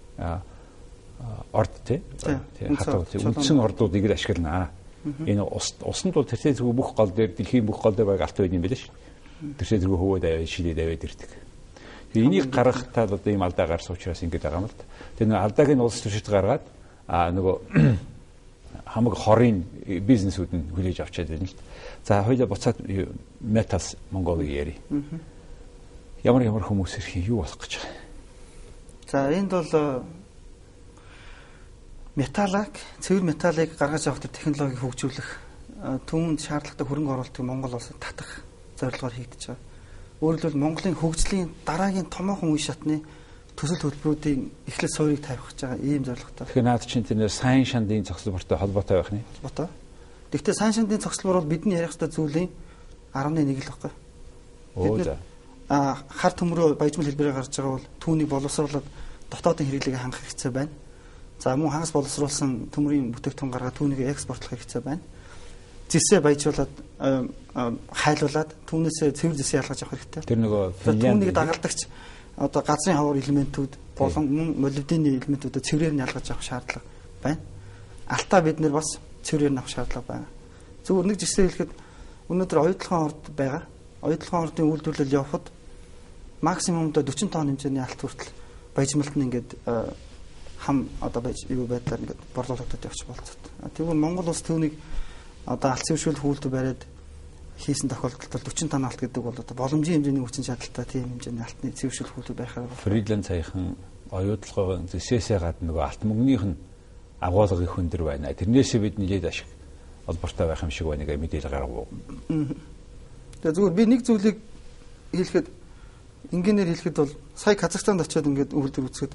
Орд тий. Хатуу үндсэн ордуудыг л ашиглана. Энэ усанд бол тэрсээ зөв бүх гол дээр дэлхийн бүх гол дээр баг алт байд юм билээ шүү. Тэрсээ зөв хөвөөд аваад шилээд аваад ирдэг. Энийг гаргахтаа одоо ийм алдаа гарсан учраас ингэж байгаа юм л та. Тэр нэг алдааг нь улс төрчид гаргаад нөгөө хамаг хорийн бизнесүүд нь хүлээж авчаад байна л та. За хоёулаа буцаад Metals Mongolia яри. Ямар хүмүүс ирэх юу болох гэж байгаа. За энд бол цэвэр металлыг гаргаж авах технологиг хөгжүүлэх түүнд шаардлагатай хөрөнгө оруулалтыг Монгол улсад татах зорилгоор хийгдэж байгаа. Өөрөөр хэлбэл Монголын хөгжлийн дараагийн томоохон үе шатны төсөл хөтөлбөрүүдийн эхлэл суурийг тавих гэж байгаа ийм зорилготой. Тэгэхээр наад чинь тэр сайн шандын цогцлбортой холбоотой байх нь. Холбоотой. Гэхдээ сайн шандын цогцлбор бол бидний ярих ёстой зүйлийн 11 л байхгүй. Бид хар төмрөө баяжмал хэлбэрээр гарч байгаа бол түүнийг боловсруулаад дотоодын хэрэглээг хангах хэрэгцээ байна. За мөн хагас боловсруулсан төмрийн бүтээгдэхүүн гаргаад түүнийг экспортлох хэрэгцээ байна. Зэсээ баяжуулаад хайлуулад түүнээсээ цэвэр зэсээ ялгаж авах хэрэгтэй. Тэр нөгөө түүнийг дагалдагч одоо газрын хавар элементүүд болон мөн молибдены элементүүдэд цэврээр нь ялгаж авах шаардлага байна. Алтаа бид нэр бас цэврээр нь авах шаардлага байна. Зөвхөн нэг жишээ хэлэхэд өнөөдөр оюутлогын орд байгаа. Оюутлогын ордын үйлдвэрлэл явахад максимумдоо 40 тонн хэмжээний алт хүртэл баяжмалт нь ингээд хам одоо байдлаар ингээд борлуулагдаад явж болцоод. Тэгвэл Монгол улс түүнийг одоо алт цэвэршүүлэх үйлдвэр бариад хийсэн тохиолдолд 40 тонн алт гэдэг бол одоо боломжийн хэмжээний хүчин чадалтай тийм хэмжээний алтны цэвэршүүлэх үйлдвэр байхаар Фридланд саяхан оюутлогын зэсээсээ гадна нөгөө алт мөнгөнийх нь агуулгын хөндөр байна. Тэрнээсээ бид нэлээд ашиг олбортой байх юм шиг байна гэж мэдээлэл гаргав. Тэгээ зүгээр би нэг зүйлийг хэлэхэд инженеэр хэлэхэд бол сая Казахстанд очиод ингээд үйлдвэр үүсгэхэд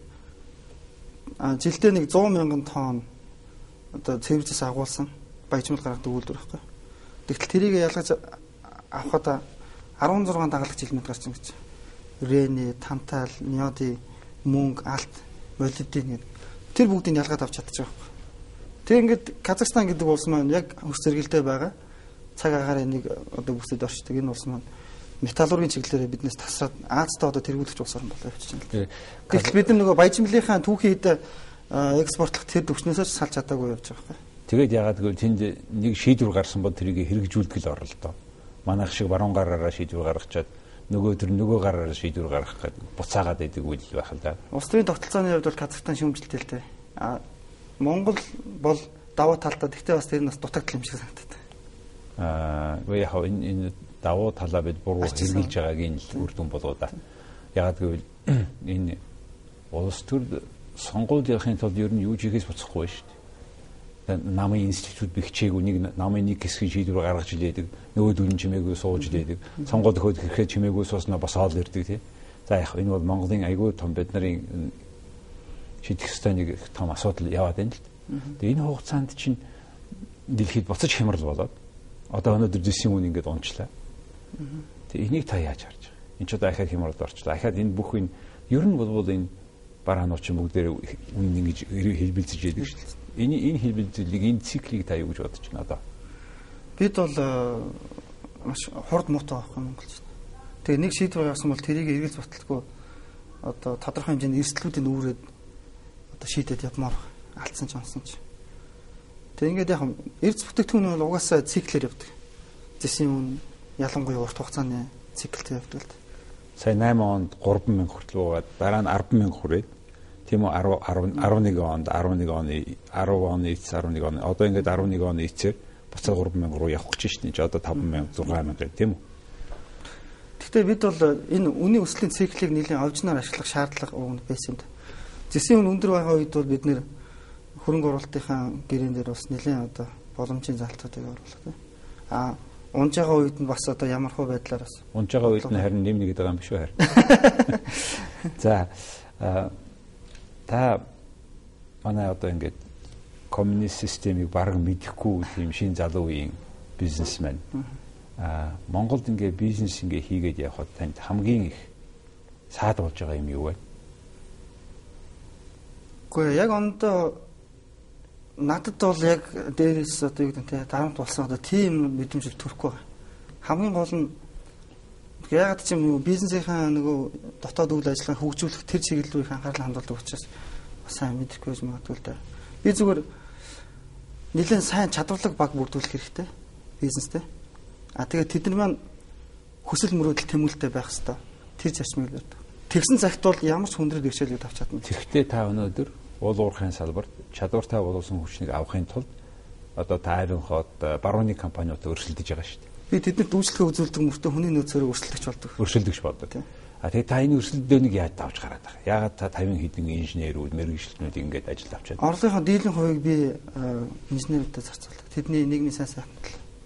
жилдээ нэг 100 мянган тонн одоо цэвэрзэс агуулсан баяжмал гаргадаг үйлдвэр байхгүй. Тэгтэл тэрийг ялгаж авахад 16 дагалдагч элемент гарч ирж байна. Рене, тантал, неоди, мөнгө, алт, молибден гэдэг. Тэр бүгдийг ялгаад авч чадчих байхгүй. Тэг ингээд Казахстан гэдэг улс маань яг хөс зэрэгэлдээ байгаа. Цаг агаараа нэг одоо бүсэд орчдөг энэ улс маань металлургийн чиглэлээр биднээс тасраад Азад одоо тэргүүлэгч улс орн болоо явчихсан л. Тэгэхдээ бид нөгөө баяжмлынхаа түүхийд экспортлох тэр төвчнөөсөө салж чадаагүй явж байгаа байхгүй. Тэгээд ягаад гэвэл тэнд нэг шийдвэр гарсан бол тэрийг хэрэгжүүлдэг л оролдоо. Манайх шиг баруун гараараа шийдвэр гаргачаад нөгөө төр нөгөө гараараа шийдвэр гаргах гэдэг буцаагаад байдаг үйл байх л да. Улс төрийн тогтолцооны хувьд бол Казахстан шүүмжлэлтэй л дээ. Монгол бол давуу талтай. Гэхдээ бас тэр нь бас дутагдал юм шиг санагдаад. Яг энэ давуу талаа бид буруу хэрэгжилж байгаагийн үр дүн болоо да. Ягаад гэвэл энэ улс төр сонгуулийнхын тулд ер нь юу ч хийхээс буцахгүй шүү дээ. Намын институт бихчээгүй нэг намын нэг хэсгийн шийдвэр гаргаж илээдэг. Нөгөө дөрвөн чимээгүй сууж илээдэг. Сонгоод өгөхөд хэрхэн чимээгүй сууснаа бас хоол ирдэг тий. За яг энэ бол Монголын айгүй том бид нарын шийдэх ёстой нэг том асуудал яваад байна л. Тэгээ энэ хугацаанд чинь дэлхийд буцаж хямрал болоод одоо өнөөдөр дэсийн үн ингээд унчлаа. Тэгээ энийг та яаж харж байгаа? Энд ч одоо ахаад хямралд орчлаа. Ахаад энэ бүх энэ ер нь бол энэ бараануучин бүгдээр үн ингэж хэлбэлцэж яадаг шүү дээ. Энэ хэлбэлзлийг энэ циклийг та юу гэж бодож байна одоо? Бид бол маш хурд муутай байхгүй монголч. Тэгээ нэг шийдвэр гаргасан бол тэрийг эргэж баталгүй одоо тодорхой хэмжээний эрсдлүүдийн үүрээд одоо шийдээд явмаар алдсан ч онсон ч. Тэгээ ингээд яг эрс бүтээгдэхүүн бол угаасаа циклээр явдаг. Зэсийн үн ялангуяа урт хугацааны циклтэй явдаг л. Сая 8 онд 30000 хүртэл буугаад дараа нь 100000 хүрээд тийм үү 11 онд 11 оны 10 оны эц 11 оны одоо ингээд 11 оны эцээр буцаад 3000 руу явах гэж шин ч одоо 5000 6000 тийм үү. Гэхдээ бид бол энэ үнийн өслийн циклийг нэлийн овжноор ашиглах шаардлага байсан юм да. Зэсийн үн өндөр байгаа үед бол бид нэр хөрөнгө оруулалтынхаа гэрээн дээр бас нэлийн одоо боломжийн залтуудыг оруулах тийм. Унж байгаа үед нь бас одоо ямар хөө байдлаар бас унж байгаа үед нь харин нэмнэ гэдэг юм биш үү харин. За та манай одоо ингээд коммунист системийг бараг мэдэхгүй тийм шин залуу үеийн бизнесмен Монголд ингээд бизнес ингээд хийгээд явхад танд хамгийн их саад болж байгаа юм юу вэ? Гэхдээ яг ондоо надад бол яг дээрээс одоо юу гэдэг дарамт болсон одоо тийм мэдрэмж төрөхгүй байна. Хамгийн гол нь яг ч юм бизнесийнхаа нөгөө дотоод үйл ажиллагааг хөгжүүлэх тэр чиглэлүүд анхаарал хандуулдаг учраас сайн мэдэхгүй байж магадгүй л да. Би зүгээр нэлээд сайн чадварлаг баг бүрдүүлэх хэрэгтэй бизнестэй. Тэгээд тэд нар маань хүсэл мөрөөдөл тэмүүлэлтэй байх хэрэгтэй. Тэр зарчмыг барьдаг. Тэгсэн цагт бол ямар ч хүндрэл бэрхшээлийг авч чадна. Тэгэхдээ та өнөөдөр уул уурхайн салбарт чадвартай боловсон хүчнийг авахын тулд одоо та ариунхад барууны компаниудад өрсөлдөж байгаа шүү дээ. Би тэднэрт үйлчлэгээ үзүүлдэг мөртөө хүний нөөцөөр өрсөлдөгч болдог. Өрсөлдөгч болдог. Тэгээ та энэ өрсөлдөөнийг яаж давж гараад байгаа? Яагаад та 50 хэдэн инженерүүд, мэргэжилтнүүд ингэж ажил авч байна? Орлогын дийлэн хувийг би инженерүүдэд зарцуулдаг. Тэдний нийгмийн сайн сайхнал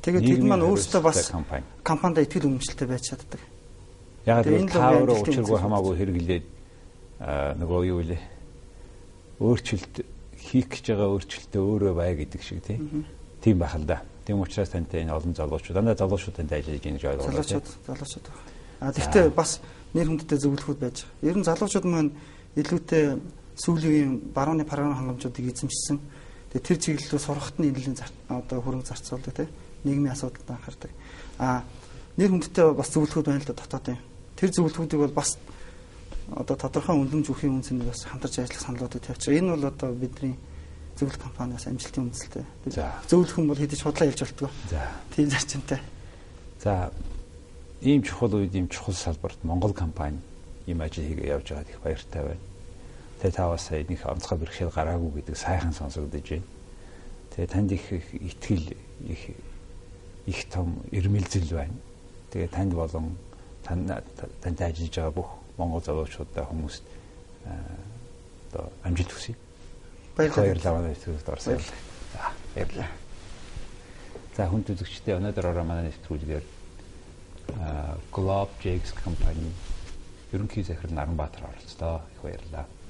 Тэгээд тэд маань өөрсдөө бас компанид итгэл үнэмшилтэй байж чаддаг. Яг л таавар учиргүй хамаагүй хэрэглээд нөгөө юу вэ? Өөрчлөлт хийх гэж байгаа өөрчлөлтөө өөрөө бай гэдэг шиг тийм байх л да. Тийм учраас тантай энэ олон залуучууд дандаа залуучуудтай ажиллаж байгаа гэж ойлгоо. Залуучууд. Гэхдээ бас нэр хүндтэй зөвлөхүүд байж байгаа. Ер нь залуучууд маань илүүтэй сүүлийн барууны програм хангамжуудыг эзэмшсэн. Тэгээ тэр чиглэлээр сурахт нь нэлээд одоо хөрөнгө зарцуулдаг тийм нийгмийн асуудалд анхаардаг. Нэр хүндтэй бас зөвлөхүүд байна л да дотоодын. Тэр зөвлөхүүдийг бол бас одоо тодорхой үнэлэмж өгөхийн үнцнийг бас хамтарч ажиллах саналуудыг тавьчих. Энэ бол одоо бидний зөвлөх компаниас амжилтын үнэлэлтэй. Зөвлөх хүн бол хэдий худлаа хэлж болтгоо. Тийм зарчимтай. За ийм чухал үед ийм чухал салбарт Монгол компани ийм ажил хийгээ явж байгаад их баяртай байна. Тэгээ та бас эднийх онцгой бэрхшээл гараагүй гэдэг сайхан сонсогдож байна. Тэгээ танд их итгэл их том эрмэлзэл байна. Тэгээ танд болон тантай ажиллаж байгаа бүх Монгол залуучуудаа хүмүүст одоо амжилт хүсье. Баярлалаа. Баярлалаа. За хүн үзэгчдээ өнөөдөр ороо манай нэвтрүүлгээр Globe JX компани ерөнхий захирал Наранбаатар оролцлоо. Их баярлалаа.